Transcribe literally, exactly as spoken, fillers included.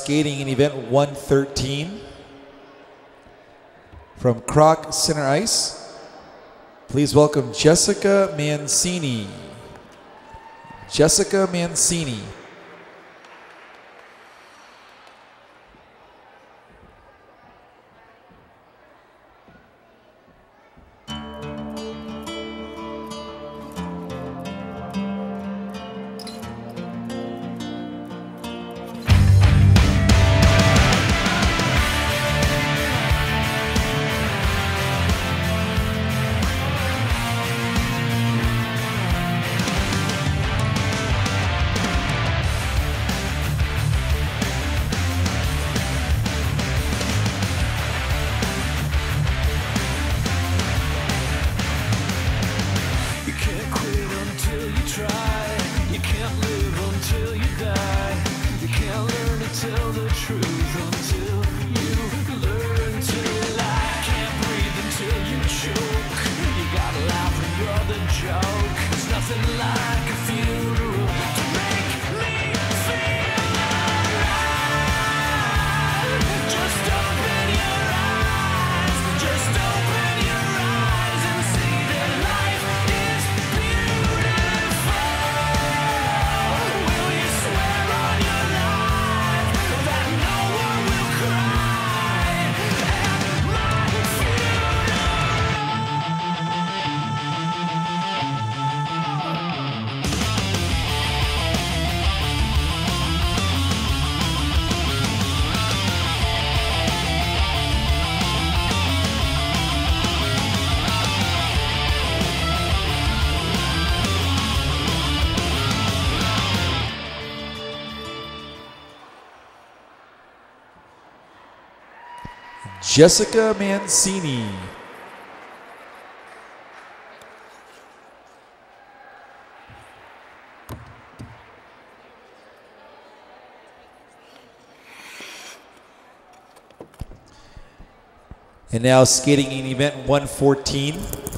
skating in event one thirteen from Croc Center Ice. Please welcome Jessica Mancini. Jessica Mancini. Jessica Mancini. And now skating in event one fourteen.